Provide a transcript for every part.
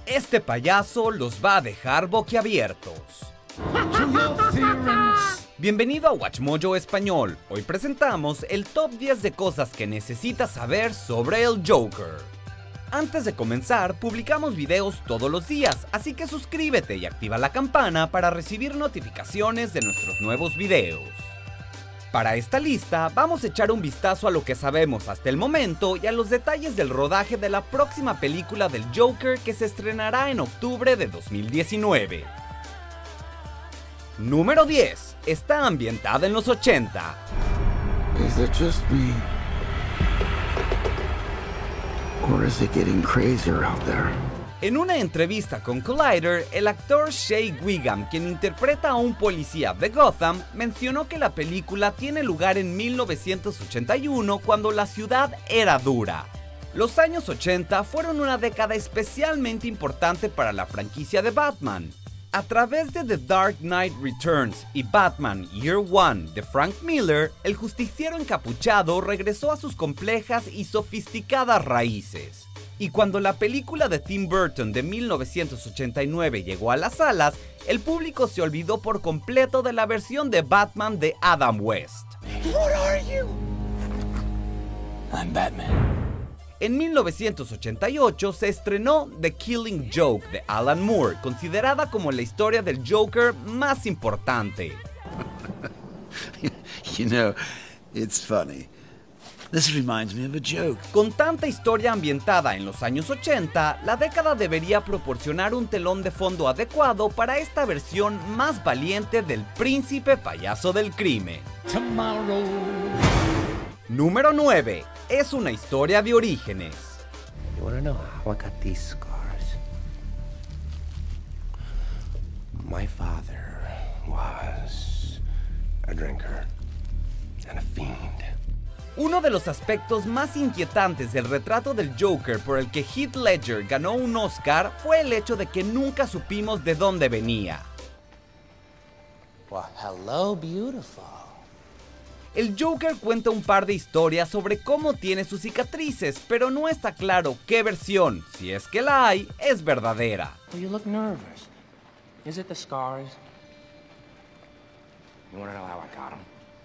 Este payaso los va a dejar boquiabiertos. Bienvenido a WatchMojo Español. Hoy presentamos el top 10 de cosas que necesitas saber sobre el Joker. Antes de comenzar, publicamos videos todos los días, así que suscríbete y activa la campana para recibir notificaciones de nuestros nuevos videos. Para esta lista, vamos a echar un vistazo a lo que sabemos hasta el momento y a los detalles del rodaje de la próxima película del Joker que se estrenará en octubre de 2019. Número 10. Está ambientada en los 80. Is it just me? Or is it getting crazier out there? En una entrevista con Collider, el actor Shea Wiggum, quien interpreta a un policía de Gotham, mencionó que la película tiene lugar en 1981 cuando la ciudad era dura. Los años 80 fueron una década especialmente importante para la franquicia de Batman. A través de The Dark Knight Returns y Batman Year One de Frank Miller, el justiciero encapuchado regresó a sus complejas y sofisticadas raíces. Y cuando la película de Tim Burton de 1989 llegó a las salas, el público se olvidó por completo de la versión de Batman de Adam West. What are you? I'm Batman. En 1988 se estrenó The Killing Joke de Alan Moore, considerada como la historia del Joker más importante. You know, it's funny. This reminds me of a joke. Con tanta historia ambientada en los años 80, la década debería proporcionar un telón de fondo adecuado para esta versión más valiente del príncipe payaso del crimen. Tomorrow. Número 9. Es una historia de orígenes. You wanna know how I got these scars? My father was a drinker and a fiend. Uno de los aspectos más inquietantes del retrato del Joker por el que Heath Ledger ganó un Oscar fue el hecho de que nunca supimos de dónde venía. Well, hello, beautiful. El Joker cuenta un par de historias sobre cómo tiene sus cicatrices, pero no está claro qué versión, si es que la hay, es verdadera. Well, you look nervous. Is it the scars? You wanna know how I got 'em?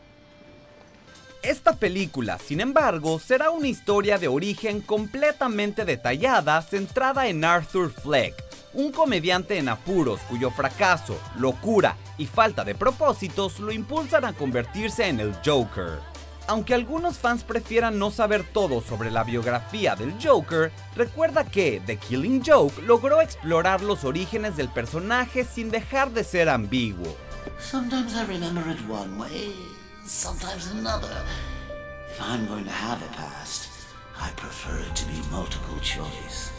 Esta película, sin embargo, será una historia de origen completamente detallada centrada en Arthur Fleck, un comediante en apuros cuyo fracaso, locura y falta de propósitos lo impulsan a convertirse en el Joker. Aunque algunos fans prefieran no saber todo sobre la biografía del Joker, recuerda que The Killing Joke logró explorar los orígenes del personaje sin dejar de ser ambiguo. Sometimes I remember it one way, sometimes another. If I'm going to have a past, I prefer it to be multiple choice.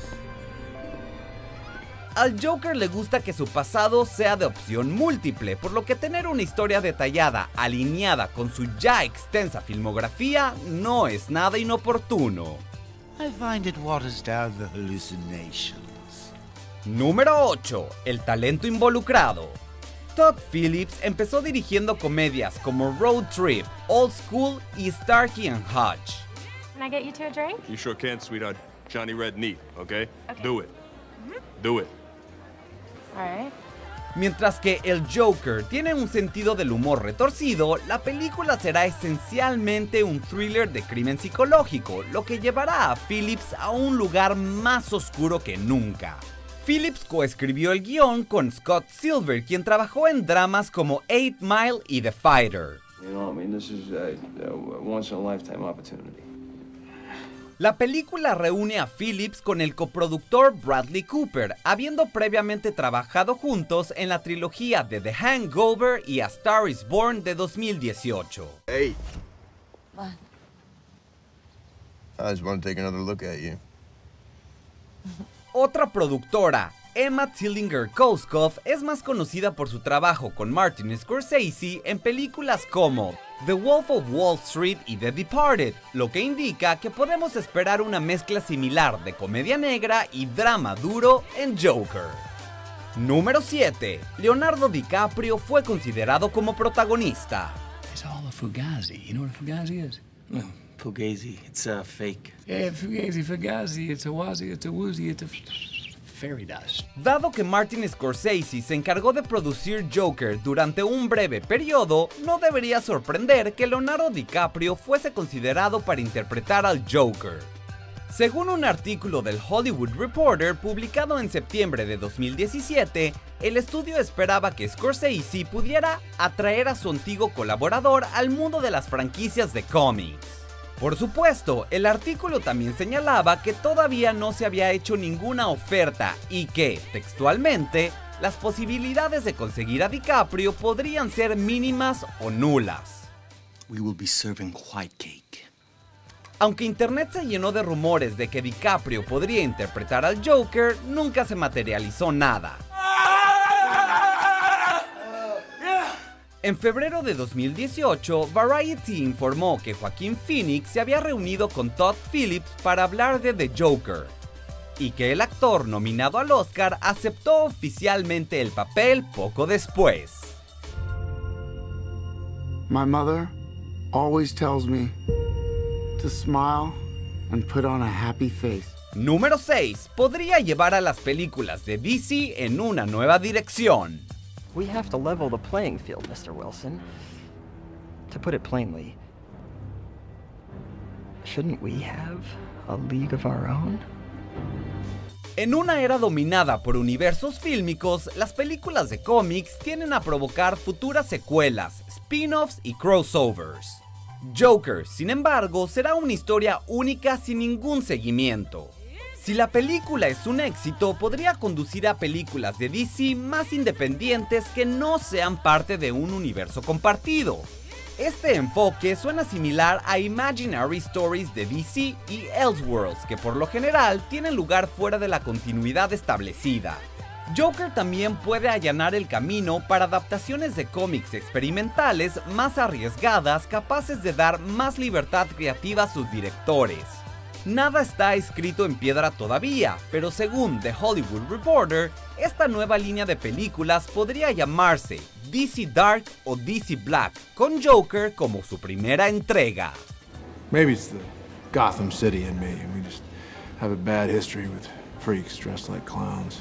Al Joker le gusta que su pasado sea de opción múltiple, por lo que tener una historia detallada alineada con su ya extensa filmografía no es nada inoportuno. I find it waters down the hallucinations. Número 8. El talento involucrado. Todd Phillips empezó dirigiendo comedias como Road Trip, Old School y Starkey and Hutch. Can I get you two a drink? You sure can, sweetheart. Johnny Red Neat, okay? Okay. Do it. Do it. All right. Mientras que el Joker tiene un sentido del humor retorcido, la película será esencialmente un thriller de crimen psicológico, lo que llevará a Phillips a un lugar más oscuro que nunca. Phillips coescribió el guión con Scott Silver, quien trabajó en dramas como 8 Mile y The Fighter. You know, I mean, this is a once-in-a-lifetime opportunity. La película reúne a Phillips con el coproductor Bradley Cooper, habiendo previamente trabajado juntos en la trilogía de The Hangover y A Star is Born de 2018. Hey. What? I just want to take another look at you. Otra productora, Emma Tillinger-Koskov, es más conocida por su trabajo con Martin Scorsese en películas como The Wolf of Wall Street y The Departed, lo que indica que podemos esperar una mezcla similar de comedia negra y drama duro en Joker. Número 7. Leonardo DiCaprio fue considerado como protagonista. It's all a fugazi. You know what a fugazi is? No, Fugazi. It's fake. Yeah, fugazi, fugazi. It's a wazi, it's a woozy, it's a fairy dust. Dado que Martin Scorsese se encargó de producir Joker durante un breve periodo, no debería sorprender que Leonardo DiCaprio fuese considerado para interpretar al Joker. Según un artículo del Hollywood Reporter publicado en septiembre de 2017, el estudio esperaba que Scorsese pudiera atraer a su antiguo colaborador al mundo de las franquicias de cómics. Por supuesto, el artículo también señalaba que todavía no se había hecho ninguna oferta y que, textualmente, las posibilidades de conseguir a DiCaprio podrían ser mínimas o nulas. We will be serving white cake. Aunque internet se llenó de rumores de que DiCaprio podría interpretar al Joker, nunca se materializó nada. En febrero de 2018, Variety informó que Joaquin Phoenix se había reunido con Todd Phillips para hablar de The Joker, y que el actor nominado al Oscar aceptó oficialmente el papel poco después. My mother always tells me to smile and put on a happy face. Número 6. Podría llevar a las películas de DC en una nueva dirección. We have to level the playing field, Mr. Wilson. To put it plainly, shouldn't we have a league of our own? En una era dominada por universos fílmicos, las películas de cómics tienden a provocar futuras secuelas, spin-offs y crossovers. Joker, sin embargo, será una historia única sin ningún seguimiento. Si la película es un éxito, podría conducir a películas de DC más independientes que no sean parte de un universo compartido. Este enfoque suena similar a Imaginary Stories de DC y Elseworlds, que por lo general tienen lugar fuera de la continuidad establecida. Joker también puede allanar el camino para adaptaciones de cómics experimentales más arriesgadas, capaces de dar más libertad creativa a sus directores. Nada está escrito en piedra todavía, pero según The Hollywood Reporter, esta nueva línea de películas podría llamarse DC Dark o DC Black, con Joker como su primera entrega. Maybe it's the Gotham City in me, and we just have a bad history with freaks dressed like clowns.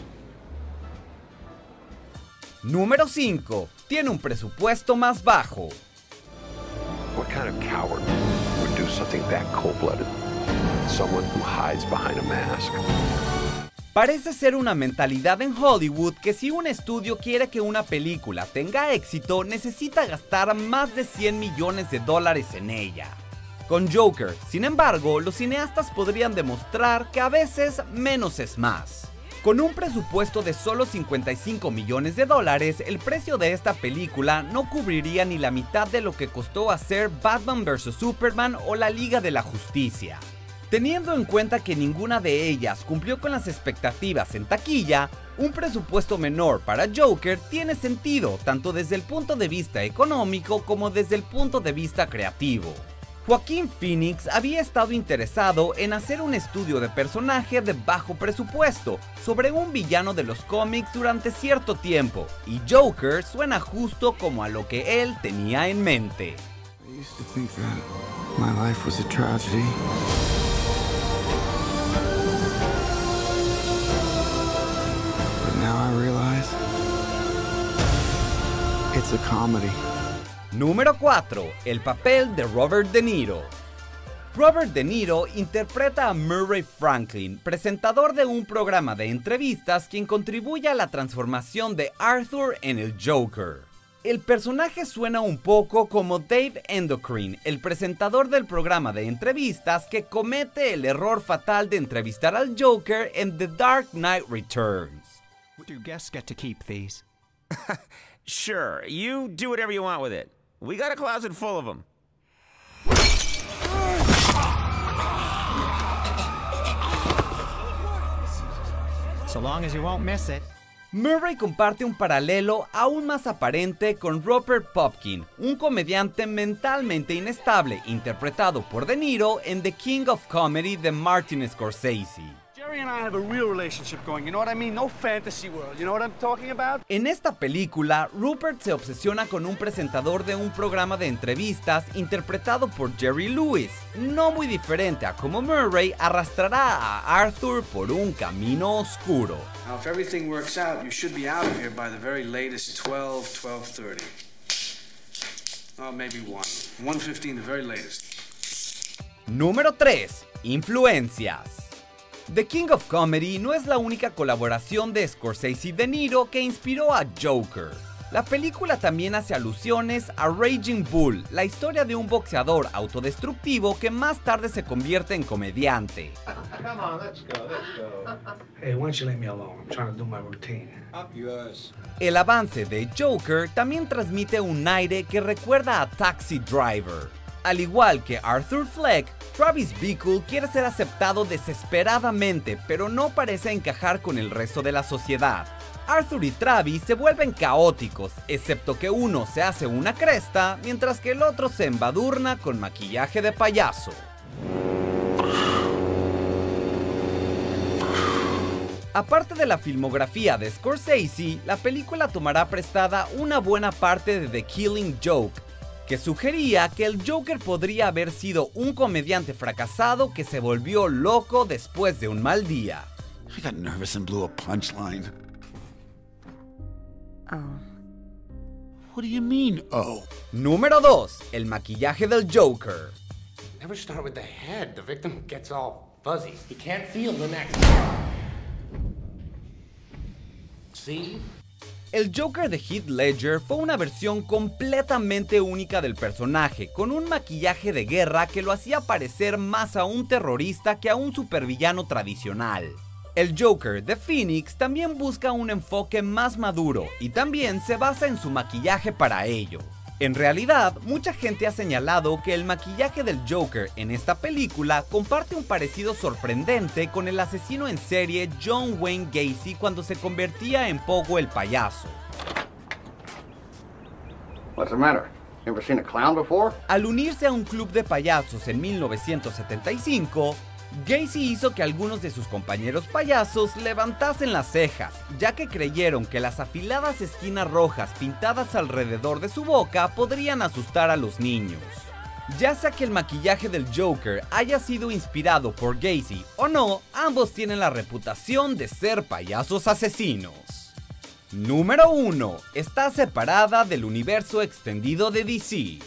Número 5. Tiene un presupuesto más bajo. What kind of coward would do something that cold-blooded? Someone who hides behind a mask. Parece ser una mentalidad en Hollywood que si un estudio quiere que una película tenga éxito, necesita gastar más de $100 millones en ella. Con Joker, sin embargo, los cineastas podrían demostrar que a veces menos es más. Con un presupuesto de solo $55 millones, el precio de esta película no cubriría ni la mitad de lo que costó hacer Batman vs Superman o la Liga de la Justicia. Teniendo en cuenta que ninguna de ellas cumplió con las expectativas en taquilla, un presupuesto menor para Joker tiene sentido tanto desde el punto de vista económico como desde el punto de vista creativo. Joaquin Phoenix había estado interesado en hacer un estudio de personaje de bajo presupuesto sobre un villano de los cómics durante cierto tiempo, y Joker suena justo como a lo que él tenía en mente. I used to think that my life was a tragedy. Now I realize it's a comedy. Número 4. El papel de Robert De Niro. Robert De Niro interpreta a Murray Franklin, presentador de un programa de entrevistas quien contribuye a la transformación de Arthur en el Joker. El personaje suena un poco como Dave Endocrine, el presentador del programa de entrevistas que comete el error fatal de entrevistar al Joker en The Dark Knight Returns. Do guests get to keep these? Sure, you do whatever you want with it. We got a closet full of them. So long as you won't miss it. Murray comparte un paralelo aún más aparente con Rupert Pupkin, un comediante mentalmente inestable interpretado por De Niro en The King of Comedy de Martin Scorsese. Jerry and I have a real relationship going, you know what I mean? No fantasy world, you know what I'm talking about? En esta película, Rupert se obsesiona con un presentador de un programa de entrevistas interpretado por Jerry Lewis, no muy diferente a como Murray arrastrará a Arthur por un camino oscuro. Now, if everything works out, you should be out of here by the very latest 12:30. Oh, maybe 1:15, the very latest. Número 3. Influencias. The King of Comedy no es la única colaboración de Scorsese y De Niro que inspiró a Joker. La película también hace alusiones a Raging Bull, la historia de un boxeador autodestructivo que más tarde se convierte en comediante. Come on, let's go. Hey, why don't you leave me alone? I'm trying to do my routine. Up yours. El avance de Joker también transmite un aire que recuerda a Taxi Driver. Al igual que Arthur Fleck, Travis Bickle quiere ser aceptado desesperadamente, pero no parece encajar con el resto de la sociedad. Arthur y Travis se vuelven caóticos, excepto que uno se hace una cresta, mientras que el otro se embadurna con maquillaje de payaso. Aparte de la filmografía de Scorsese, la película tomará prestada una buena parte de The Killing Joke, que sugería que el Joker podría haber sido un comediante fracasado que se volvió loco después de un mal día. I got nervous and blew a punchline. Oh. What do you mean, oh? Número 2. El maquillaje del Joker. Never start with the head. The victim gets all fuzzy. He can't feel the neck. See? El Joker de Heath Ledger fue una versión completamente única del personaje, con un maquillaje de guerra que lo hacía parecer más a un terrorista que a un supervillano tradicional. El Joker de Phoenix también busca un enfoque más maduro y también se basa en su maquillaje para ello. En realidad, mucha gente ha señalado que el maquillaje del Joker en esta película comparte un parecido sorprendente con el asesino en serie John Wayne Gacy cuando se convertía en Pogo el payaso. What's the matter? Ever seen a clown before? Al unirse a un club de payasos en 1975, Gacy hizo que algunos de sus compañeros payasos levantasen las cejas, ya que creyeron que las afiladas esquinas rojas pintadas alrededor de su boca podrían asustar a los niños. Ya sea que el maquillaje del Joker haya sido inspirado por Gacy o no, ambos tienen la reputación de ser payasos asesinos. Número 1. Está separada del universo extendido de DC.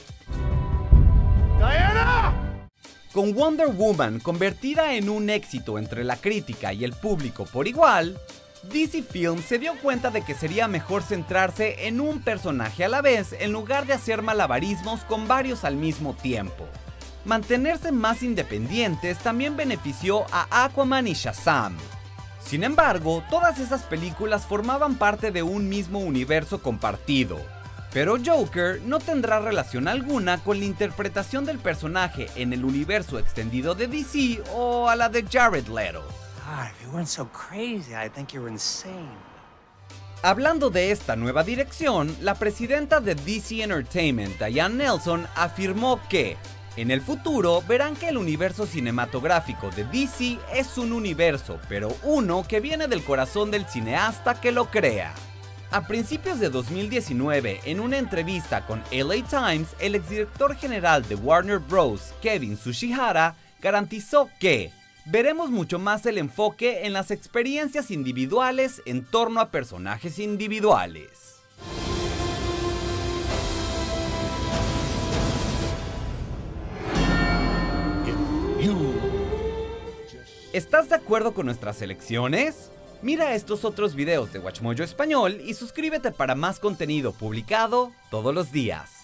¡Diana! Con Wonder Woman convertida en un éxito entre la crítica y el público por igual, DC Films se dio cuenta de que sería mejor centrarse en un personaje a la vez en lugar de hacer malabarismos con varios al mismo tiempo. Mantenerse más independientes también benefició a Aquaman y Shazam. Sin embargo, todas esas películas formaban parte de un mismo universo compartido. Pero Joker no tendrá relación alguna con la interpretación del personaje en el universo extendido de DC o a la de Jared Leto. God, if you weren't so crazy, I think you're insane. Hablando de esta nueva dirección, la presidenta de DC Entertainment, Diane Nelson, afirmó que en el futuro verán que el universo cinematográfico de DC es un universo, pero uno que viene del corazón del cineasta que lo crea. A principios de 2019, en una entrevista con LA Times, el exdirector general de Warner Bros., Kevin Tsuchihara, garantizó que veremos mucho más el enfoque en las experiencias individuales en torno a personajes individuales. ¿Estás de acuerdo con nuestras elecciones? Mira estos otros videos de WatchMojo Español y suscríbete para más contenido publicado todos los días.